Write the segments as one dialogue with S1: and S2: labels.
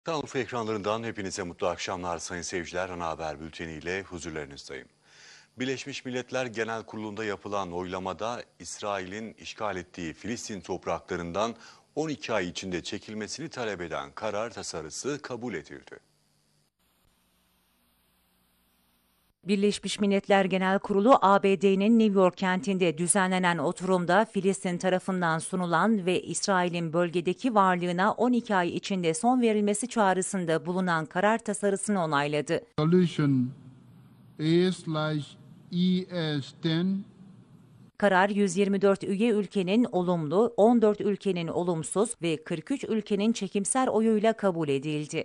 S1: Şanlıurfa ekranlarından hepinize mutlu akşamlar sayın seyirciler. Ana haber bülteniyle huzurlarınızdayım. Birleşmiş Milletler Genel Kurulu'nda yapılan oylamada İsrail'in işgal ettiği Filistin topraklarından 12 ay içinde çekilmesini talep eden karar tasarısı kabul edildi.
S2: Birleşmiş Milletler Genel Kurulu, ABD'nin New York kentinde düzenlenen oturumda Filistin tarafından sunulan ve İsrail'in bölgedeki varlığına 12 ay içinde son verilmesi çağrısında bulunan karar tasarısını onayladı.
S3: Resolution A/ES10
S2: Karar 124 üye ülkenin olumlu, 14 ülkenin olumsuz ve 43 ülkenin çekimser oyuyla kabul edildi.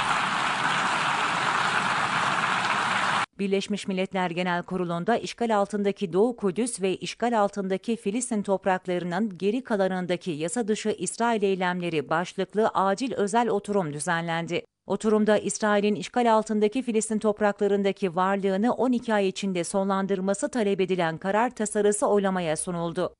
S2: Birleşmiş Milletler Genel Kurulu'nda işgal altındaki Doğu Kudüs ve işgal altındaki Filistin topraklarının geri kalanındaki yasa dışı İsrail eylemleri başlıklı acil özel oturum düzenlendi. Oturumda İsrail'in işgal altındaki Filistin topraklarındaki varlığını 12 ay içinde sonlandırması talep edilen karar tasarısı oylamaya sunuldu.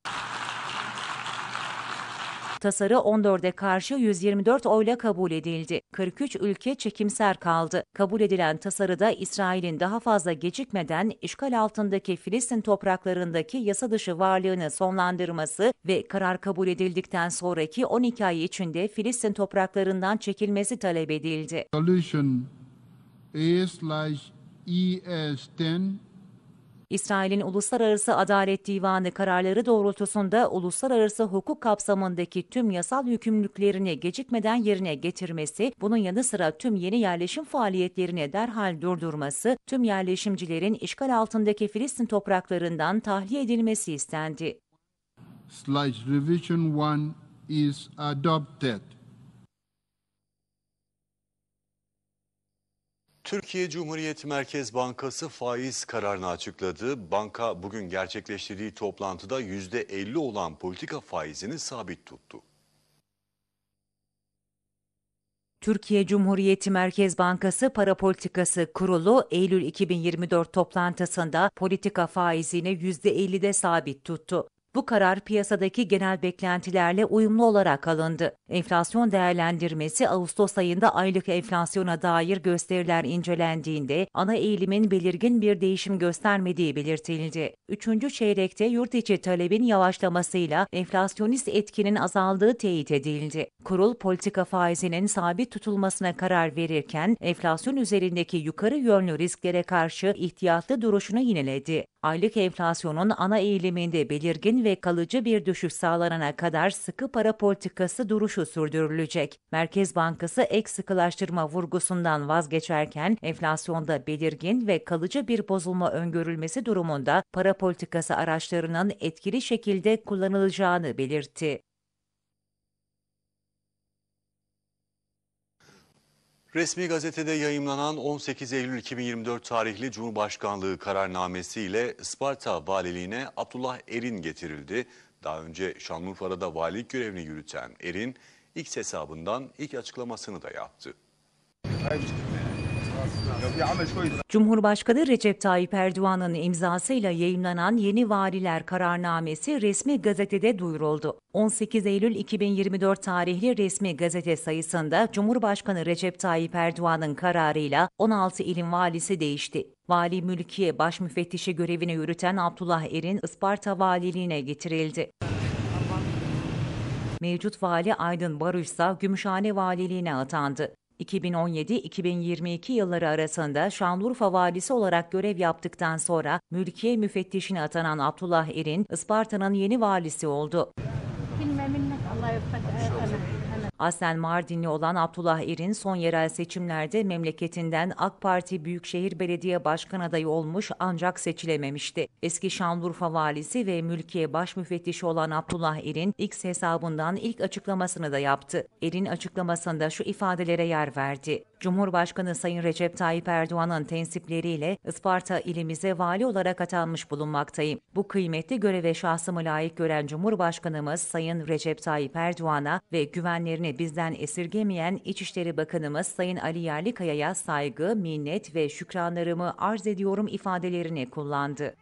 S2: Tasarı 14'e karşı 124 oyla kabul edildi. 43 ülke çekimser kaldı. Kabul edilen tasarıda İsrail'in daha fazla gecikmeden işgal altındaki Filistin topraklarındaki yasa dışı varlığını sonlandırması ve karar kabul edildikten sonraki 12 ay içinde Filistin topraklarından çekilmesi talep edildi.
S3: Resolution A/ES10
S2: İsrail'in Uluslararası Adalet Divanı kararları doğrultusunda uluslararası hukuk kapsamındaki tüm yasal yükümlülüklerini gecikmeden yerine getirmesi, bunun yanı sıra tüm yeni yerleşim faaliyetlerini derhal durdurması, tüm yerleşimcilerin işgal altındaki Filistin topraklarından tahliye edilmesi istendi.
S3: Revision 1 is adopted.
S1: Türkiye Cumhuriyet Merkez Bankası faiz kararını açıkladı. Banka bugün gerçekleştirdiği toplantıda %50 olan politika faizini sabit tuttu.
S2: Türkiye Cumhuriyeti Merkez Bankası Para Politikası Kurulu, Eylül 2024 toplantısında politika faizini %50'de sabit tuttu. Bu karar piyasadaki genel beklentilerle uyumlu olarak alındı. Enflasyon değerlendirmesi Ağustos ayında aylık enflasyona dair gösteriler incelendiğinde ana eğilimin belirgin bir değişim göstermediği belirtildi. Üçüncü çeyrekte yurt içi talebin yavaşlamasıyla enflasyonist etkinin azaldığı teyit edildi. Kurul politika faizinin sabit tutulmasına karar verirken enflasyon üzerindeki yukarı yönlü risklere karşı ihtiyatlı duruşunu yineledi. Aylık enflasyonun ana eğiliminde belirgin ve kalıcı bir düşüş sağlanana kadar sıkı para politikası duruşu sürdürülecek. Merkez Bankası ek sıkılaştırma vurgusundan vazgeçerken enflasyonda belirgin ve kalıcı bir bozulma öngörülmesi durumunda para politikası araçlarının etkili şekilde kullanılacağını belirtti.
S1: Resmi gazetede yayımlanan 18 Eylül 2024 tarihli Cumhurbaşkanlığı kararnamesi ile Isparta Valiliğine Abdullah Erin getirildi. Daha önce Şanlıurfa'da valilik görevini yürüten Erin, X hesabından ilk açıklamasını da yaptı.
S2: Cumhurbaşkanı Recep Tayyip Erdoğan'ın imzasıyla yayımlanan yeni valiler kararnamesi resmi gazetede duyuruldu. 18 Eylül 2024 tarihli resmi gazete sayısında Cumhurbaşkanı Recep Tayyip Erdoğan'ın kararıyla 16 ilin valisi değişti. Vali Mülkiye Başmüfettişi görevini yürüten Abdullah Erin, Isparta Valiliğine getirildi. Mevcut vali Aydın Barış ise Gümüşhane Valiliğine atandı. 2017-2022 yılları arasında Şanlıurfa valisi olarak görev yaptıktan sonra mülkiye müfettişine atanan Abdullah Erin, Isparta'nın yeni valisi oldu. Aslen Mardinli olan Abdullah Erin, son yerel seçimlerde memleketinden AK Parti Büyükşehir Belediye Başkan adayı olmuş ancak seçilememişti. Eski Şanlıurfa valisi ve mülkiye başmüfettişi olan Abdullah Erin, X hesabından ilk açıklamasını da yaptı. Erin açıklamasında şu ifadelere yer verdi. Cumhurbaşkanı Sayın Recep Tayyip Erdoğan'ın tensipleriyle Isparta ilimize vali olarak atanmış bulunmaktayım. Bu kıymetli göreve şahsımı layık gören Cumhurbaşkanımız Sayın Recep Tayyip Erdoğan'a ve güvenlerini bizden esirgemeyen İçişleri Bakanımız Sayın Ali Yerlikaya'ya saygı, minnet ve şükranlarımı arz ediyorum ifadelerini kullandı.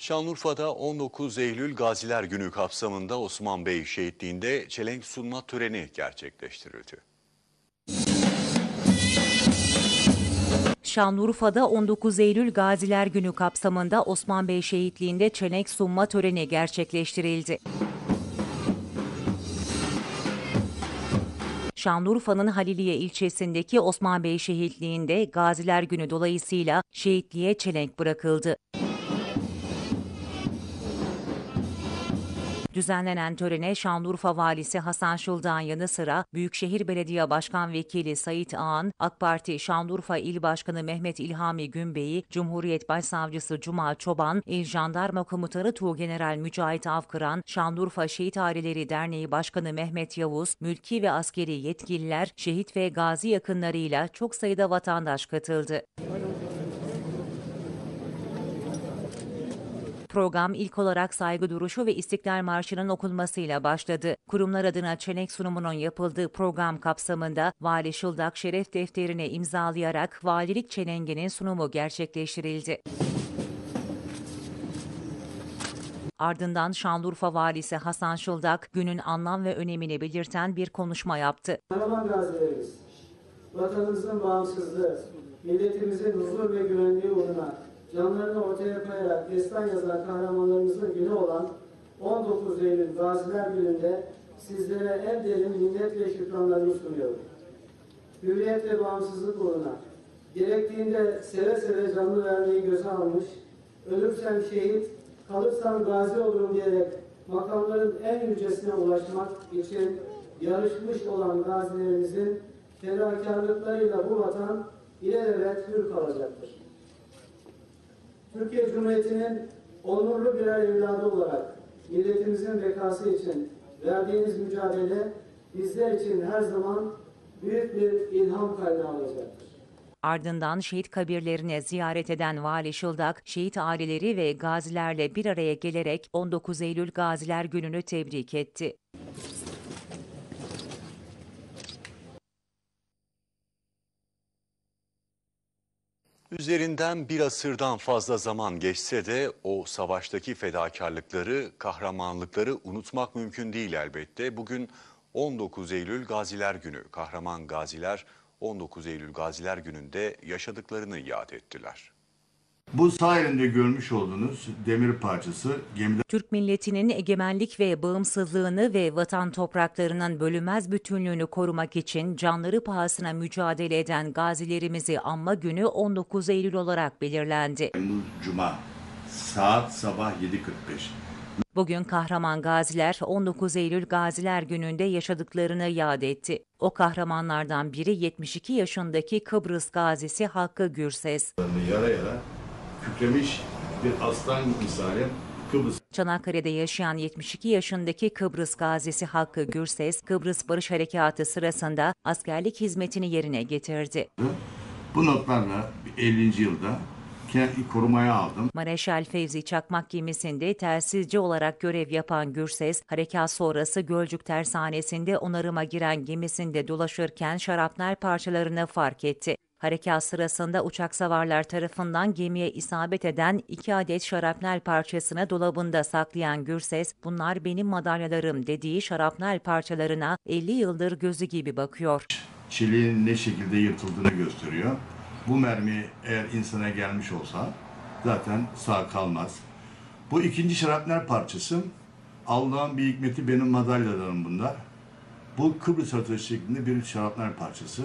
S1: Şanlıurfa'da 19 Eylül Gaziler Günü kapsamında Osman Bey Şehitliği'nde çelenk sunma töreni gerçekleştirildi.
S2: Şanlıurfa'da 19 Eylül Gaziler Günü kapsamında Osman Bey Şehitliği'nde çelenk sunma töreni gerçekleştirildi. Şanlıurfa'nın Haliliye ilçesindeki Osman Bey Şehitliği'nde Gaziler Günü dolayısıyla şehitliğe çelenk bırakıldı. Düzenlenen törene Şanlıurfa Valisi Hasan Şıldak'ın yanı sıra Büyükşehir Belediye Başkan Vekili Sait Ağan, AK Parti Şanlıurfa İl Başkanı Mehmet İlhami Günbey, Cumhuriyet Başsavcısı Cuma Çoban, İl Jandarma Komutanı Tuğgeneral Mücahit Avkıran, Şanlıurfa Şehit Aileleri Derneği Başkanı Mehmet Yavuz, mülki ve askeri yetkililer, şehit ve gazi yakınlarıyla çok sayıda vatandaş katıldı. Program ilk olarak saygı duruşu ve İstiklal Marşı'nın okunmasıyla başladı. Kurumlar adına çelenk sunumunun yapıldığı program kapsamında Vali Şıldak şeref defterine imzalayarak valilik çelenginin sunumu gerçekleştirildi. Ardından Şanlıurfa Valisi Hasan Şıldak günün anlam ve önemini belirten bir konuşma yaptı.
S4: Kahraman gazilerimiz, vatanımızın bağımsızlığı, milletimizin huzur ve güvenliği uğruna canlarını ortaya koyarak destan yazan kahramanlarımızın günü olan 19 Eylül Gaziler Günü'nde sizlere en derin minnet ve şükranlarımı sunuyorum. Hürriyet ve bağımsızlık uğruna gerektiğinde seve seve canlı vermeyi göze almış, ölürsem şehit, kalırsam gazi olurum diyerek makamların en yücesine ulaşmak için yarışmış olan gazilerimizin fedakarlıklarıyla bu vatan ilelebet hür kalacaktır. Türkiye Cumhuriyeti'nin onurlu birer evladı olarak milletimizin bekası için verdiğiniz mücadele bizler için her zaman büyük bir ilham kaynağı olacaktır.
S2: Ardından şehit kabirlerine ziyaret eden Vali Şıldak, şehit aileleri ve gazilerle bir araya gelerek 19 Eylül Gaziler Günü'nü tebrik etti.
S1: Üzerinden bir asırdan fazla zaman geçse de o savaştaki fedakarlıkları, kahramanlıkları unutmak mümkün değil elbette. Bugün 19 Eylül Gaziler Günü. Kahraman gaziler 19 Eylül Gaziler Günü'nde yaşadıklarını yad ettiler.
S5: Bu sağ elimde görmüş olduğunuz demir parçası gemide
S2: Türk milletinin egemenlik ve bağımsızlığını ve vatan topraklarının bölünmez bütünlüğünü korumak için canları pahasına mücadele eden gazilerimizi anma günü 19 Eylül olarak belirlendi.
S5: Cuma saat sabah 7.45.
S2: Bugün kahraman gaziler 19 Eylül Gaziler Günü'nde yaşadıklarını yad etti. O kahramanlardan biri 72 yaşındaki Kıbrıs gazisi Hakkı Gürses.
S5: Yara yara kükremiş bir aslan misali Kıbrıs.
S2: Çanakkale'de yaşayan 72 yaşındaki Kıbrıs gazisi Hakkı Gürses, Kıbrıs Barış Harekatı sırasında askerlik hizmetini yerine getirdi.
S5: Bu notlarla 50. yılda korumaya aldım.
S2: Mareşal Fevzi Çakmak gemisinde telsizci olarak görev yapan Gürses, harekat sonrası Gölcük Tersanesi'nde onarıma giren gemisinde dolaşırken şarapnel parçalarını fark etti. Harekat sırasında uçaksavarlar tarafından gemiye isabet eden 2 adet şarapnel parçasını dolabında saklayan Gürses, "Bunlar benim madalyalarım" dediği şarapnel parçalarına 50 yıldır gözü gibi bakıyor.
S5: Çeliğin ne şekilde yırtıldığını gösteriyor. Bu mermi eğer insana gelmiş olsa zaten sağ kalmaz. Bu ikinci şarapnel parçası, Allah'ın bir hikmeti, benim madalyalarım bunlar. Bu Kıbrıs haritası şeklinde bir şarapnel parçası.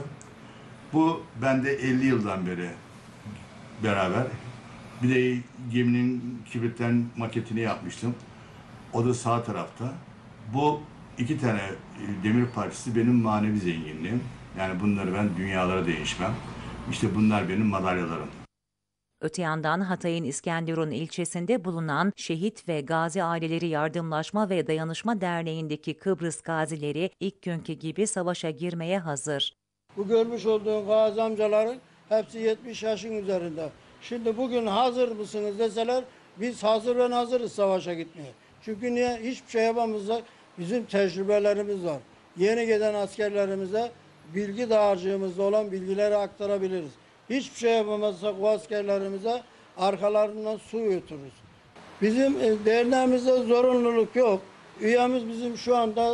S5: Bu bende 50 yıldan beri beraber. Bir de geminin kibritlen maketini yapmıştım. O da sağ tarafta. Bu 2 tane demir parçası benim manevi zenginliğim. Yani bunları ben dünyalara değişmem. İşte bunlar benim madalyalarım.
S2: Öte yandan Hatay'ın İskenderun ilçesinde bulunan Şehit ve Gazi Aileleri Yardımlaşma ve Dayanışma Derneği'ndeki Kıbrıs gazileri ilk günkü gibi savaşa girmeye hazır.
S6: Bu görmüş olduğun gazi amcaların hepsi 70 yaşın üzerinde. Şimdi bugün hazır mısınız deseler biz hazır ve hazırız savaşa gitmeye. Çünkü niye? Hiçbir şey yapamazsak bizim tecrübelerimiz var. Yeni gelen askerlerimize bilgi dağarcığımızda olan bilgileri aktarabiliriz. Hiçbir şey yapamazsak o askerlerimize arkalarından su götürürüz. Bizim derneğimizde zorunluluk yok. Üyemiz bizim şu anda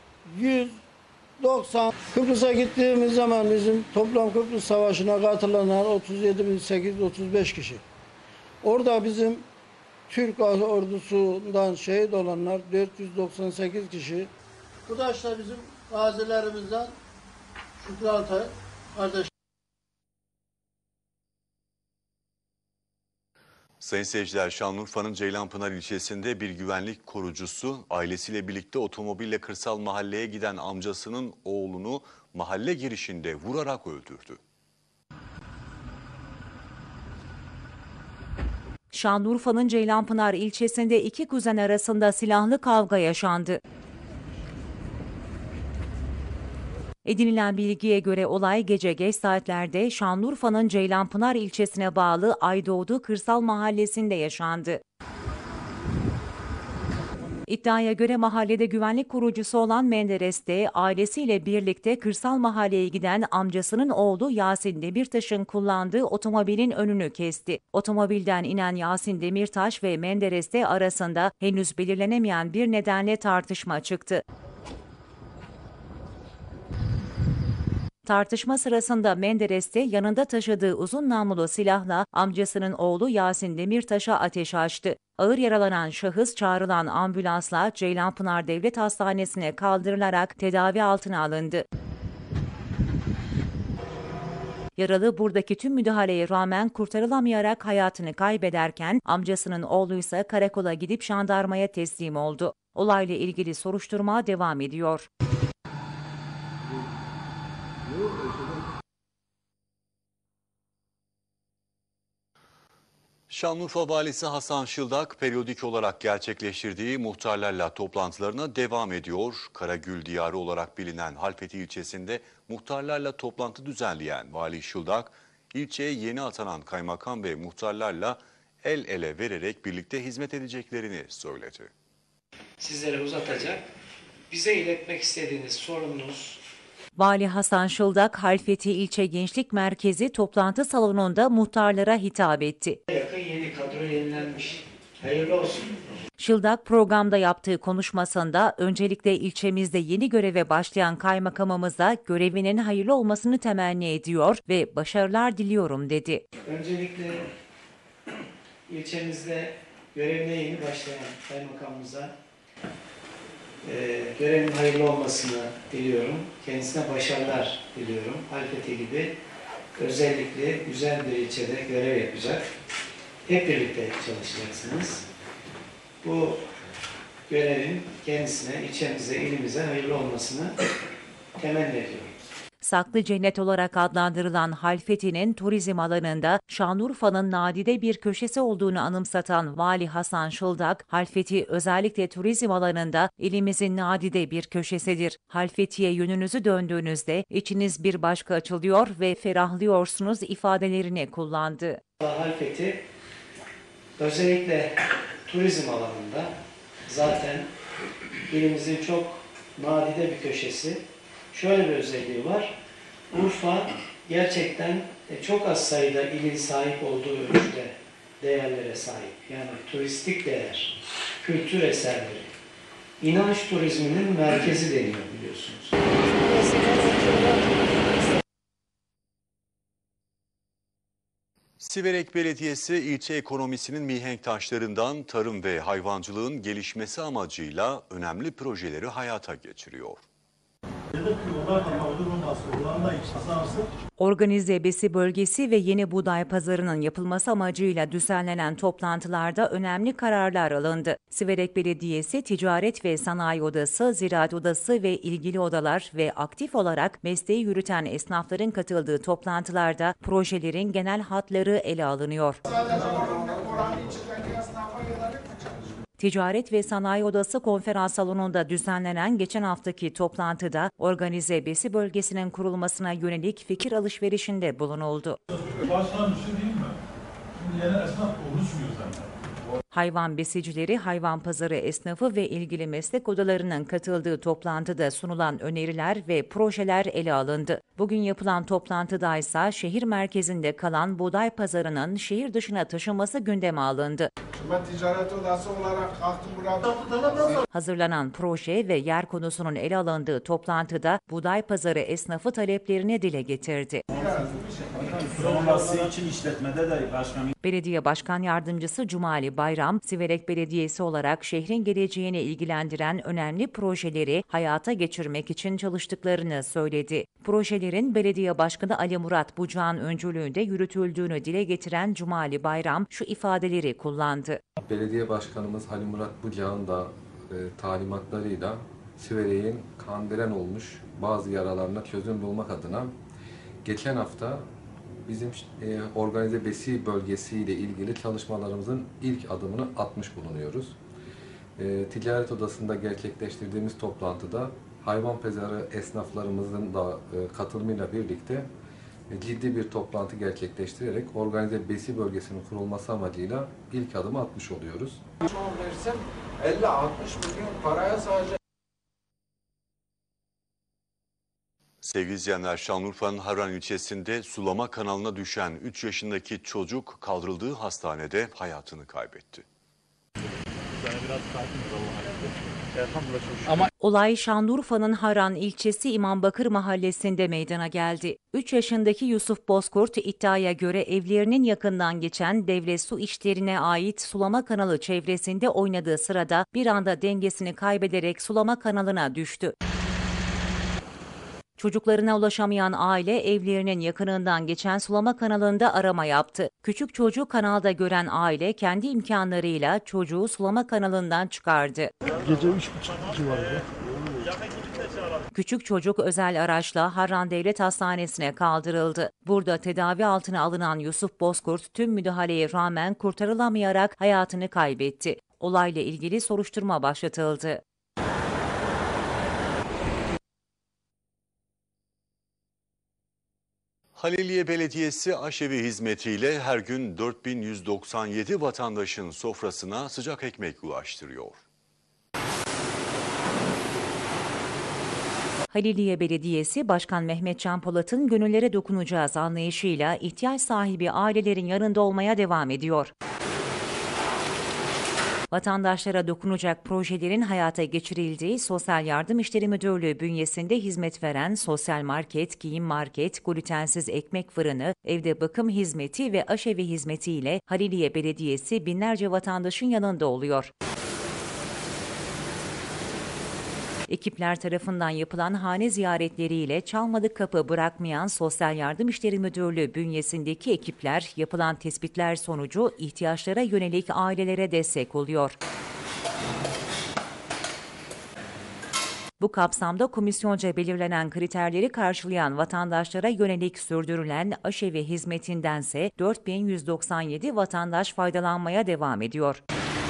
S6: 190. Kıbrıs'a gittiğimiz zaman bizim toplam Kıbrıs Savaşı'na katılanlar 37.835 kişi. Orada bizim Türk ordusundan şehit olanlar 498 kişi. Bu da işte bizim gazilerimizden Şükrü Altay kardeş.
S1: Sayın seyirciler, Şanlıurfa'nın Ceylanpınar ilçesinde bir güvenlik korucusu ailesiyle birlikte otomobille kırsal mahalleye giden amcasının oğlunu mahalle girişinde vurarak öldürdü.
S2: Şanlıurfa'nın Ceylanpınar ilçesinde iki kuzen arasında silahlı kavga yaşandı. Edinilen bilgiye göre olay gece geç saatlerde Şanlıurfa'nın Ceylanpınar ilçesine bağlı Aydoğdu Kırsal Mahallesi'nde yaşandı. İddiaya göre mahallede güvenlik korucusu olan Menderes de ailesiyle birlikte kırsal mahalleye giden amcasının oğlu Yasin Demirtaş'ın kullandığı otomobilin önünü kesti. Otomobilden inen Yasin Demirtaş ve Menderes de arasında henüz belirlenemeyen bir nedenle tartışma çıktı. Tartışma sırasında Menderes de yanında taşıdığı uzun namlulu silahla amcasının oğlu Yasin Demirtaş'a ateş açtı. Ağır yaralanan şahıs çağrılan ambulansla Ceylanpınar Devlet Hastanesi'ne kaldırılarak tedavi altına alındı. Yaralı buradaki tüm müdahaleye rağmen kurtarılamayarak hayatını kaybederken amcasının oğlu ise karakola gidip jandarmaya teslim oldu. Olayla ilgili soruşturma devam ediyor.
S1: Şanlıurfa Valisi Hasan Şıldak periyodik olarak gerçekleştirdiği muhtarlarla toplantılarına devam ediyor. Karagül Diyarı olarak bilinen Halfeti ilçesinde muhtarlarla toplantı düzenleyen Vali Şıldak, ilçeye yeni atanan kaymakam ve muhtarlarla el ele vererek birlikte hizmet edeceklerini söyledi.
S7: Sizlere uzatacak, bize iletmek istediğiniz sorununuz.
S2: Vali Hasan Şıldak, Halfeti İlçe Gençlik Merkezi toplantı salonunda muhtarlara hitap etti.
S7: Yakın yeni kadro yenilenmiş. Hayırlı olsun.
S2: Şıldak programda yaptığı konuşmasında öncelikle ilçemizde yeni göreve başlayan kaymakamımıza görevinin hayırlı olmasını temenni ediyor ve başarılar diliyorum dedi.
S7: Öncelikle ilçemizde görevine yeni başlayan kaymakamımıza görevin hayırlı olmasını diliyorum. Kendisine başarılar diliyorum. Halfeti gibi özellikle güzel bir ilçede görev yapacak. Hep birlikte çalışacaksınız. Bu görevin kendisine, ilçemize, ilimize hayırlı olmasını temenni ediyorum.
S2: Saklı cennet olarak adlandırılan Halfeti'nin turizm alanında Şanlıurfa'nın nadide bir köşesi olduğunu anımsatan Vali Hasan Şıldak, Halfeti özellikle turizm alanında ilimizin nadide bir köşesidir. Halfeti'ye yönünüzü döndüğünüzde içiniz bir başka açılıyor ve ferahlıyorsunuz ifadelerini kullandı.
S7: Halfeti özellikle turizm alanında zaten ilimizin çok nadide bir köşesi. Şöyle bir özelliği var. Urfa gerçekten çok az sayıda ilin sahip olduğu ölçüde değerlere sahip. Yani turistik değer, kültür eserleri, inanç turizminin merkezi deniyor biliyorsunuz.
S1: Siverek Belediyesi ilçe ekonomisinin mihenk taşlarından tarım ve hayvancılığın gelişmesi amacıyla önemli projeleri hayata geçiriyor.
S2: Organize besi bölgesi ve yeni buğday pazarının yapılması amacıyla düzenlenen toplantılarda önemli kararlar alındı. Siverek Belediyesi Ticaret ve Sanayi Odası, Ziraat Odası ve ilgili odalar ve aktif olarak mesleği yürüten esnafların katıldığı toplantılarda projelerin genel hatları ele alınıyor. Ticaret ve Sanayi Odası konferans salonunda düzenlenen geçen haftaki toplantıda organize besi bölgesinin kurulmasına yönelik fikir alışverişinde bulunuldu.
S8: Başkan bir şey değil mi? Şimdi yeni esnaf oluşmuyor zaten.
S2: Hayvan besicileri, hayvan pazarı esnafı ve ilgili meslek odalarının katıldığı toplantıda sunulan öneriler ve projeler ele alındı. Bugün yapılan toplantıda ise şehir merkezinde kalan buğday pazarının şehir dışına taşınması gündeme alındı.
S9: Ben ticaret odası olarak kalktım buraya.
S2: Hazırlanan proje ve yer konusunun ele alındığı toplantıda buğday pazarı esnafı taleplerini dile getirdi.
S8: Sonrası için işletmede de başkanım.
S2: Belediye Başkan Yardımcısı Cumali Bayram, Siverek Belediyesi olarak şehrin geleceğini ilgilendiren önemli projeleri hayata geçirmek için çalıştıklarını söyledi. Projelerin Belediye Başkanı Ali Murat Bucak'ın öncülüğünde yürütüldüğünü dile getiren Cumali Bayram şu ifadeleri kullandı.
S10: Belediye Başkanımız Ali Murat Bucak'ın da talimatlarıyla Siverek'in kandelen olmuş bazı yaralarına çözüm bulmak adına geçen hafta bizim organize besi bölgesiyle ilgili çalışmalarımızın ilk adımını atmış bulunuyoruz. Ticaret Odası'nda gerçekleştirdiğimiz toplantıda hayvan pazarı esnaflarımızın da katılımıyla birlikte ciddi bir toplantı gerçekleştirerek organize besi bölgesinin kurulması amacıyla ilk adımı atmış oluyoruz.
S9: Şu an versem 50-60 milyon paraya sadece.
S1: Sevgili izleyenler, Şanlıurfa'nın Harran ilçesinde sulama kanalına düşen 3 yaşındaki çocuk kaldırıldığı hastanede hayatını kaybetti.
S2: Olay Şanlıurfa'nın Harran ilçesi İmambakır mahallesinde meydana geldi. 3 yaşındaki Yusuf Bozkurt iddiaya göre evlerinin yakından geçen devlet su işlerine ait sulama kanalı çevresinde oynadığı sırada bir anda dengesini kaybederek sulama kanalına düştü. Çocuklarına ulaşamayan aile evlerinin yakınından geçen sulama kanalında arama yaptı. Küçük çocuğu kanalda gören aile kendi imkanlarıyla çocuğu sulama kanalından çıkardı.
S6: Gece 3.30 civarında.
S2: Küçük çocuk özel araçla Harran Devlet Hastanesi'ne kaldırıldı. Burada tedavi altına alınan Yusuf Bozkurt tüm müdahaleye rağmen kurtarılamayarak hayatını kaybetti. Olayla ilgili soruşturma başlatıldı.
S1: Haliliye Belediyesi aşevi hizmetiyle her gün 4197 vatandaşın sofrasına sıcak ekmek ulaştırıyor.
S2: Haliliye Belediyesi Başkan Mehmet Can Polat'ın gönüllere dokunacağız anlayışıyla ihtiyaç sahibi ailelerin yanında olmaya devam ediyor. Vatandaşlara dokunacak projelerin hayata geçirildiği Sosyal Yardım İşleri Müdürlüğü bünyesinde hizmet veren sosyal market, giyim market, glutensiz ekmek fırını, evde bakım hizmeti ve aşevi hizmetiyle Haliliye Belediyesi binlerce vatandaşın yanında oluyor. Ekipler tarafından yapılan hane ziyaretleriyle çalmadık kapı bırakmayan Sosyal Yardım İşleri Müdürlüğü bünyesindeki ekipler yapılan tespitler sonucu ihtiyaçlara yönelik ailelere destek oluyor. Bu kapsamda komisyonca belirlenen kriterleri karşılayan vatandaşlara yönelik sürdürülen aşevi hizmetindense 4197 vatandaş faydalanmaya devam ediyor.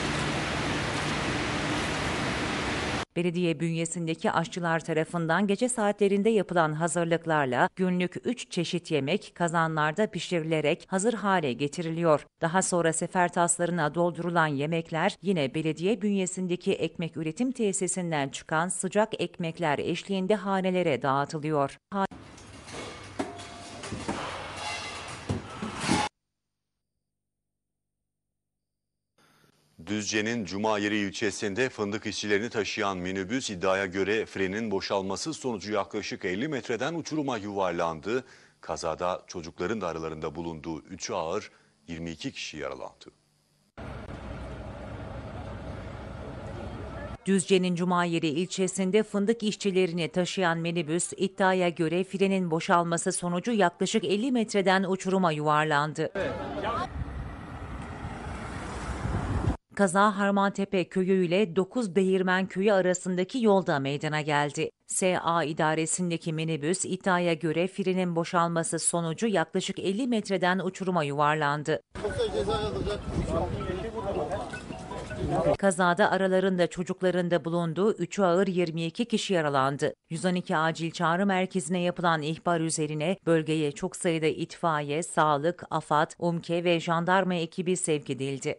S2: Belediye bünyesindeki aşçılar tarafından gece saatlerinde yapılan hazırlıklarla günlük 3 çeşit yemek kazanlarda pişirilerek hazır hale getiriliyor. Daha sonra sefer taslarına doldurulan yemekler yine belediye bünyesindeki ekmek üretim tesisinden çıkan sıcak ekmekler eşliğinde hanelere dağıtılıyor.
S1: Düzce'nin Cumayeri ilçesinde fındık işçilerini taşıyan minibüs iddiaya göre frenin boşalması sonucu yaklaşık 50 metreden uçuruma yuvarlandı. Kazada çocukların da aralarında bulunduğu 3'ü ağır, 22 kişi yaralandı.
S2: Düzce'nin Cumayeri ilçesinde fındık işçilerini taşıyan minibüs iddiaya göre frenin boşalması sonucu yaklaşık 50 metreden uçuruma yuvarlandı. Kaza Harmantepe köyü ile 9 Değirmen köyü arasındaki yolda meydana geldi. SA idaresindeki minibüs iddiaya göre frenin boşalması sonucu yaklaşık 50 metreden uçuruma yuvarlandı. Kazada aralarında çocukların da bulunduğu 3'ü ağır 22 kişi yaralandı. 112 acil çağrı merkezine yapılan ihbar üzerine bölgeye çok sayıda itfaiye, sağlık, AFAD, UMKE ve jandarma ekibi sevk edildi.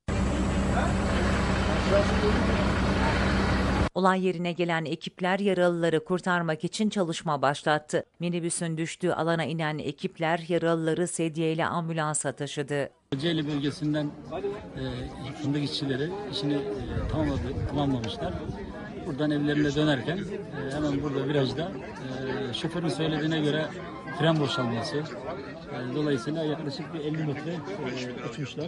S2: Olay yerine gelen ekipler yaralıları kurtarmak için çalışma başlattı. Minibüsün düştüğü alana inen ekipler yaralıları sedyeyle ambulansa taşıdı.
S11: Kocaeli bölgesinden fındık işçileri işini tamamlamışlar. Buradan evlerine dönerken hemen burada virajda şoförün söylediğine göre fren boşalması. Dolayısıyla yaklaşık bir 50 metre uçmuşlar.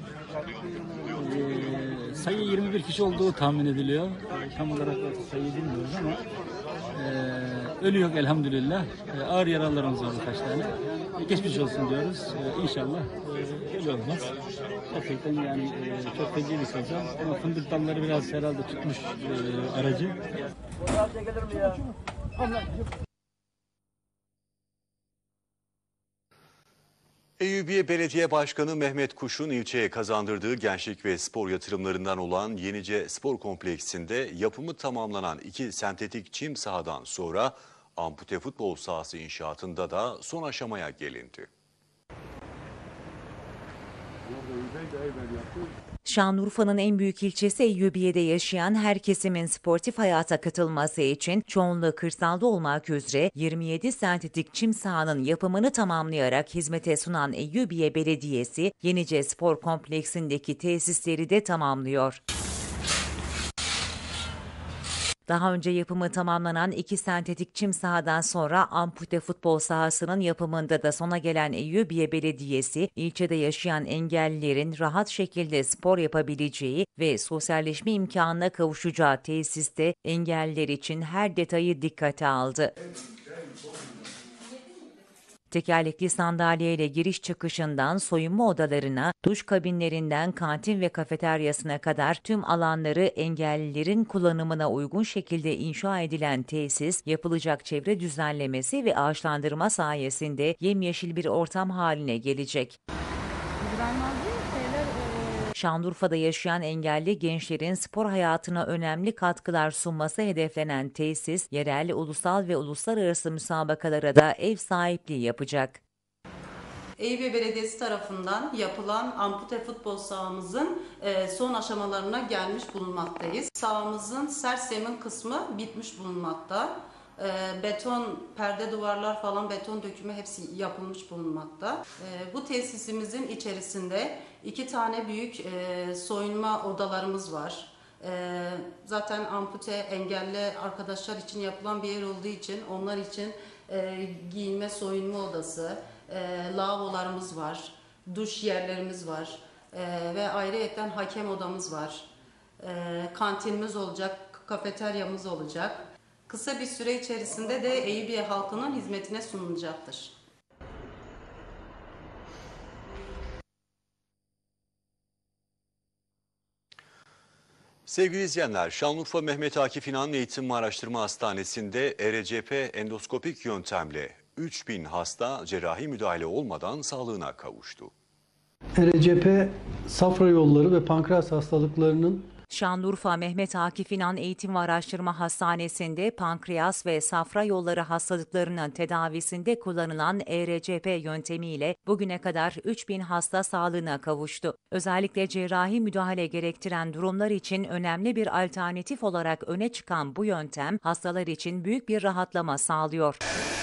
S11: Sayı 21 kişi olduğu tahmin ediliyor. Tam olarak sayıyı bilmiyoruz ama ölü yok elhamdülillah. Ağır yaralarımız var birkaç tane. Geçmiş olsun diyoruz. İnşallah öyle olmaz. Gerçekten yani çok feci bir kaza. Ama fındık dalları biraz herhalde tutmuş aracı.
S1: Eyyubiye Belediye Başkanı Mehmet Kuş'un ilçeye kazandırdığı gençlik ve spor yatırımlarından olan Yenice Spor Kompleksinde yapımı tamamlanan 2 sentetik çim sahadan sonra ampute futbol sahası inşaatında da son aşamaya gelindi.
S2: Şanlıurfa'nın en büyük ilçesi Eyyubiye'de yaşayan her kesimin sportif hayata katılması için çoğunluğu kırsalda olmak üzere 27 sentetik çim sahanın yapımını tamamlayarak hizmete sunan Eyyubiye Belediyesi, Yenice Spor Kompleksindeki tesisleri de tamamlıyor. Daha önce yapımı tamamlanan 2 sentetik çim sahadan sonra ampute futbol sahasının yapımında da sona gelen Eyyubiye Belediyesi, ilçede yaşayan engellilerin rahat şekilde spor yapabileceği ve sosyalleşme imkanına kavuşacağı tesiste engelliler için her detayı dikkate aldı. Tekerlekli sandalyeyle giriş çıkışından soyunma odalarına, duş kabinlerinden kantin ve kafeteryasına kadar tüm alanları engellilerin kullanımına uygun şekilde inşa edilen tesis, yapılacak çevre düzenlemesi ve ağaçlandırma sayesinde yemyeşil bir ortam haline gelecek. Şanlıurfa'da yaşayan engelli gençlerin spor hayatına önemli katkılar sunması hedeflenen tesis, yerel, ulusal ve uluslararası müsabakalara da ev sahipliği yapacak.
S12: Eyyubiye Belediyesi tarafından yapılan ampute futbol sahamızın son aşamalarına gelmiş bulunmaktayız. Sahamızın sert zemin kısmı bitmiş bulunmakta. Beton, perde duvarlar falan beton dökümü hepsi yapılmış bulunmakta. Bu tesisimizin içerisinde 2 tane büyük soyunma odalarımız var. Zaten ampute engelli arkadaşlar için yapılan bir yer olduğu için onlar için giyinme soyunma odası, lavabolarımız var, duş yerlerimiz var ve ayrıyetten hakem odamız var. Kantinimiz olacak, kafeteryamız olacak. Kısa bir süre içerisinde de Eyyubiye halkının hizmetine sunulacaktır.
S1: Sevgili izleyenler, Şanlıurfa Mehmet Akif İnan Eğitim ve Araştırma Hastanesi'nde ERCP endoskopik yöntemle 3000 hasta cerrahi müdahale olmadan sağlığına kavuştu.
S13: ERCP safra yolları ve pankreas hastalıklarının
S2: Şanlıurfa Mehmet Akif İnan Eğitim ve Araştırma Hastanesi'nde pankreas ve safra yolları hastalıklarının tedavisinde kullanılan ERCP yöntemiyle bugüne kadar 3000 hasta sağlığına kavuştu. Özellikle cerrahi müdahale gerektiren durumlar için önemli bir alternatif olarak öne çıkan bu yöntem hastalar için büyük bir rahatlama sağlıyor.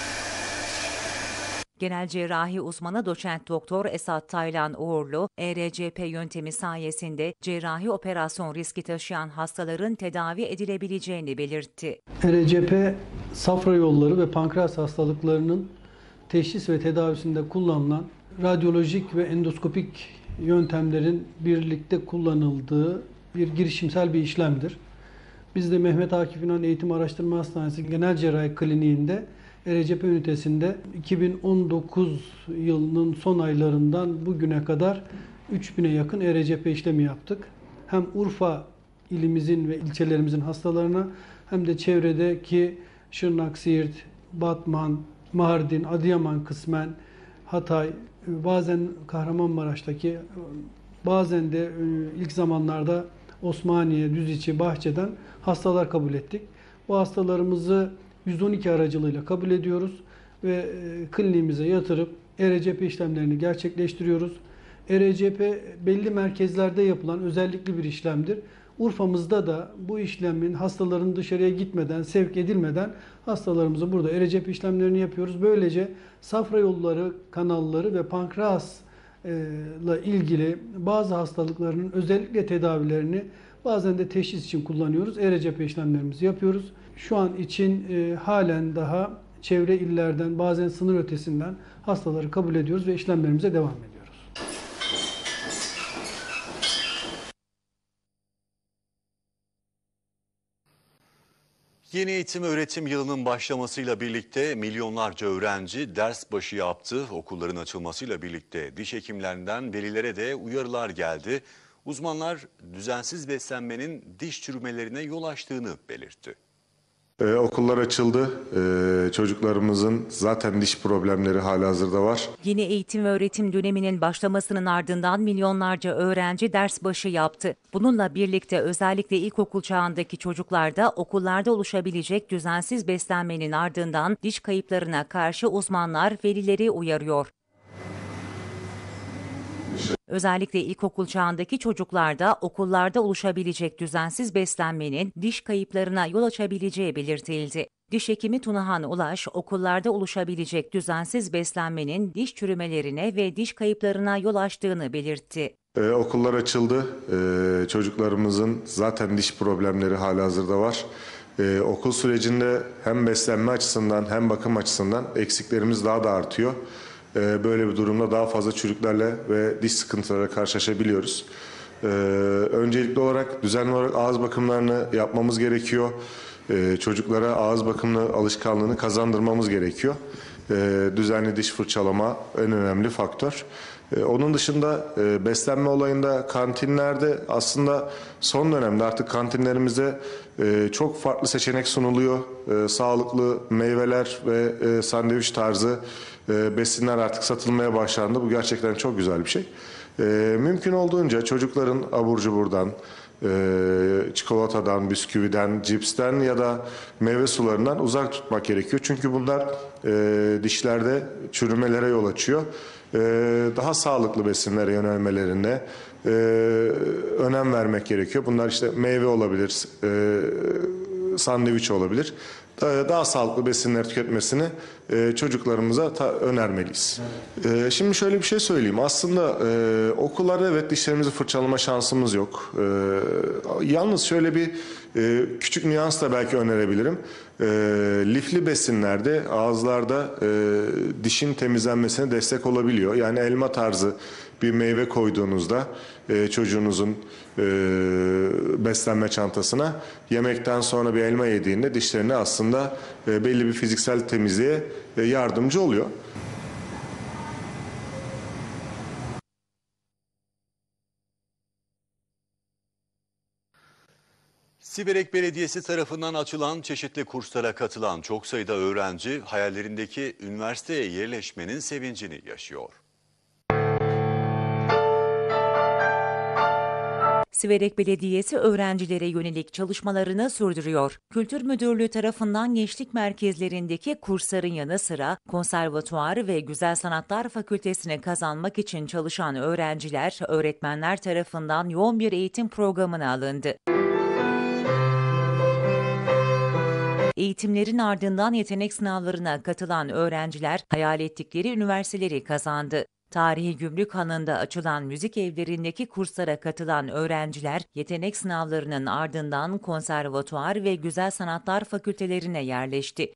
S2: Genel cerrahi uzmanı doçent doktor Esat Taylan Uğurlu, ERCP yöntemi sayesinde cerrahi operasyon riski taşıyan hastaların tedavi edilebileceğini belirtti.
S13: ERCP safra yolları ve pankreas hastalıklarının teşhis ve tedavisinde kullanılan radyolojik ve endoskopik yöntemlerin birlikte kullanıldığı bir girişimsel bir işlemdir. Biz de Mehmet Akif İnan Eğitim Araştırma Hastanesi Genel Cerrahi Kliniğinde ERCP ünitesinde 2019 yılının son aylarından bugüne kadar 3000'e yakın ERCP işlemi yaptık. Hem Urfa ilimizin ve ilçelerimizin hastalarına hem de çevredeki Şırnak, Siirt, Batman, Mardin, Adıyaman kısmen, Hatay, bazen Kahramanmaraş'taki, bazen de ilk zamanlarda Osmaniye, Düziçi, Bahçe'den hastalar kabul ettik. Bu hastalarımızı 112 aracılığıyla kabul ediyoruz ve kliniğimize yatırıp ERCP işlemlerini gerçekleştiriyoruz. ERCP belli merkezlerde yapılan özellikli bir işlemdir. Urfa'mızda da bu işlemin hastaların dışarıya gitmeden, sevk edilmeden hastalarımızı burada ERCP işlemlerini yapıyoruz. Böylece safra yolları, kanalları ve pankreas ilgili bazı hastalıkların özellikle tedavilerini bazen de teşhis için kullanıyoruz. E-Recep işlemlerimizi yapıyoruz. Şu an için halen daha çevre illerden, bazen sınır ötesinden hastaları kabul ediyoruz ve işlemlerimize devam ediyoruz.
S1: Yeni eğitim öğretim yılının başlamasıyla birlikte milyonlarca öğrenci ders başı yaptı. Okulların açılmasıyla birlikte diş hekimlerinden velilere de uyarılar geldi. Uzmanlar düzensiz beslenmenin diş çürümelerine yol açtığını belirtti.
S14: Okullar açıldı. Çocuklarımızın zaten diş problemleri halihazırda var.
S2: Yeni eğitim ve öğretim döneminin başlamasının ardından milyonlarca öğrenci ders başı yaptı. Bununla birlikte özellikle ilkokul çağındaki çocuklarda okullarda oluşabilecek düzensiz beslenmenin ardından diş kayıplarına karşı uzmanlar velileri uyarıyor. Özellikle ilkokul çağındaki çocuklarda okullarda oluşabilecek düzensiz beslenmenin diş kayıplarına yol açabileceği belirtildi. Diş hekimi Tunahan Ulaş, okullarda oluşabilecek düzensiz beslenmenin diş çürümelerine ve diş kayıplarına yol açtığını belirtti.
S14: Okullar açıldı. Çocuklarımızın zaten diş problemleri halihazırda var. Okul sürecinde hem beslenme açısından hem bakım açısından eksiklerimiz daha da artıyor. Böyle bir durumda daha fazla çürüklerle ve diş sıkıntılarıyla karşılaşabiliyoruz. Öncelikli olarak düzenli olarak ağız bakımlarını yapmamız gerekiyor. Çocuklara ağız bakımı alışkanlığını kazandırmamız gerekiyor. Düzenli diş fırçalama en önemli faktör. Onun dışında beslenme olayında kantinlerde aslında son dönemde artık kantinlerimizde çok farklı seçenek sunuluyor. Sağlıklı meyveler ve sandviç tarzı besinler artık satılmaya başlandı. Bu gerçekten çok güzel bir şey. Mümkün olduğunca çocukların abur cuburdan, çikolatadan, bisküviden, cipsten ya da meyve sularından uzak tutmak gerekiyor. Çünkü bunlar dişlerde çürümelere yol açıyor. Daha sağlıklı besinlere yönelmelerine önem vermek gerekiyor. Bunlar işte meyve olabilir, sandviç olabilir. Daha sağlıklı besinler tüketmesini çocuklarımıza önermeliyiz. Şimdi şöyle bir şey söyleyeyim. Aslında okullarda evet dişlerimizi fırçalama şansımız yok. Yalnız şöyle bir küçük nüans da belki önerebilirim. Lifli besinlerde ağızlarda dişin temizlenmesine destek olabiliyor. Yani elma tarzı bir meyve koyduğunuzda çocuğunuzun beslenme çantasına yemekten sonra bir elma yediğinde dişlerine aslında belli bir fiziksel temizliğe yardımcı oluyor.
S1: Siverek Belediyesi tarafından açılan çeşitli kurslara katılan çok sayıda öğrenci hayallerindeki üniversiteye yerleşmenin sevincini yaşıyor.
S2: Siverek Belediyesi öğrencilere yönelik çalışmalarını sürdürüyor. Kültür Müdürlüğü tarafından gençlik merkezlerindeki kursların yanı sıra konservatuar ve Güzel Sanatlar Fakültesini kazanmak için çalışan öğrenciler, öğretmenler tarafından yoğun bir eğitim programına alındı. Eğitimlerin ardından yetenek sınavlarına katılan öğrenciler hayal ettikleri üniversiteleri kazandı. Tarihi Gümrük Hanı'nda açılan müzik evlerindeki kurslara katılan öğrenciler yetenek sınavlarının ardından konservatuar ve Güzel Sanatlar Fakültelerine yerleşti.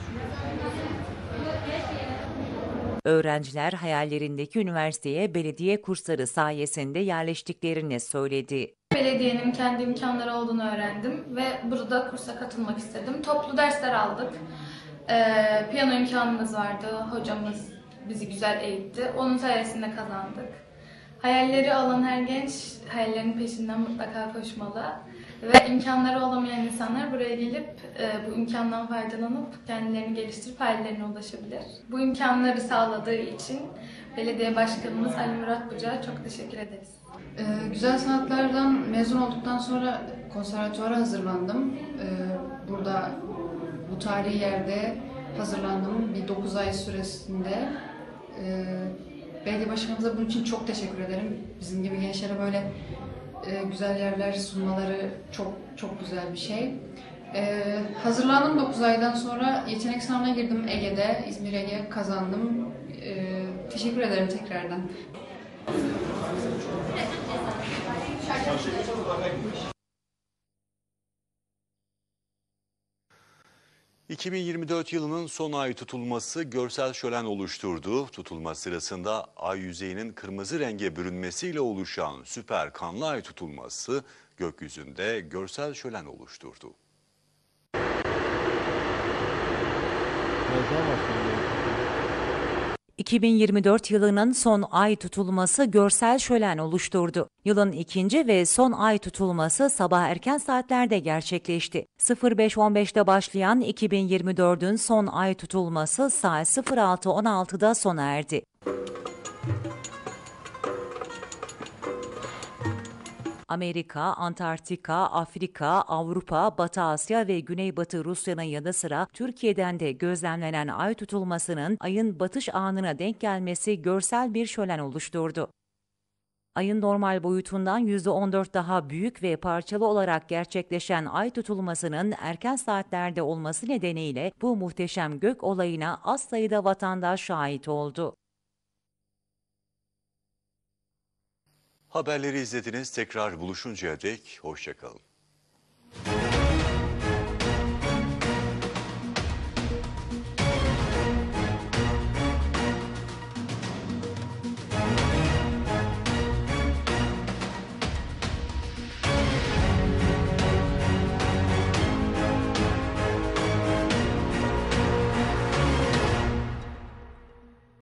S2: Öğrenciler hayallerindeki üniversiteye belediye kursları sayesinde yerleştiklerini söyledi.
S15: Belediyenin kendi imkanları olduğunu öğrendim ve burada kursa katılmak istedim. Toplu dersler aldık. Piyano imkanımız vardı. Hocamız bizi güzel eğitti. Onun sayesinde kazandık. Hayalleri olan her genç hayallerinin peşinden mutlaka koşmalı. Ve imkanları olamayan insanlar buraya gelip bu imkandan faydalanıp kendilerini geliştirip hayallerine ulaşabilir. Bu imkanları sağladığı için belediye başkanımız Ali Murat Bucak'a çok teşekkür ederiz.
S16: Güzel sanatlardan mezun olduktan sonra konservatuvara hazırlandım. Burada bu tarihi yerde hazırlandım bir 9 ay süresinde. Belediye başkanımıza bunun için çok teşekkür ederim. Bizim gibi gençlere böyle güzel yerler sunmaları çok güzel bir şey. Hazırlandım 9 aydan sonra yetenek sınavına girdim Ege'de, İzmir Ege kazandım. Teşekkür ederim tekrardan.
S1: ...2024 yılının son ay tutulması görsel şölen oluşturdu. Tutulma sırasında ay yüzeyinin kırmızı renge bürünmesiyle oluşan süper kanlı ay tutulması gökyüzünde görsel şölen oluşturdu.
S2: 2024 yılının son ay tutulması görsel şölen oluşturdu. Yılın ikinci ve son ay tutulması sabah erken saatlerde gerçekleşti. 05.15'te başlayan 2024'ün son ay tutulması saat 06.16'da sona erdi. Amerika, Antarktika, Afrika, Avrupa, Batı Asya ve Güneybatı Rusya'nın yanı sıra Türkiye'den de gözlemlenen ay tutulmasının ayın batış anına denk gelmesi görsel bir şölen oluşturdu. Ayın normal boyutundan %14 daha büyük ve parçalı olarak gerçekleşen ay tutulmasının erken saatlerde olması nedeniyle bu muhteşem gök olayına az sayıda vatandaş şahit oldu.
S1: Haberleri izlediniz. Tekrar buluşuncaya dek hoşça kalın.